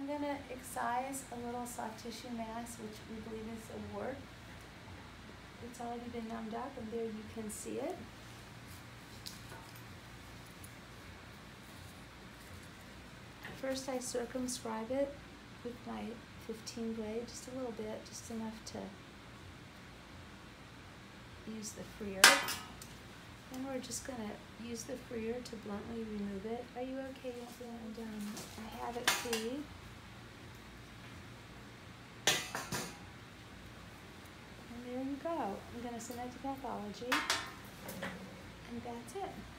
I'm going to excise a little soft tissue mass, which we believe is a wart. It's already been numbed up, and there you can see it. First, I circumscribe it with my 15 blade, just a little bit, just enough to use the freer. And we're just going to use the freer to bluntly remove it. Are you okay? And I have it free. And there you go. I'm going to send that to pathology. And that's it.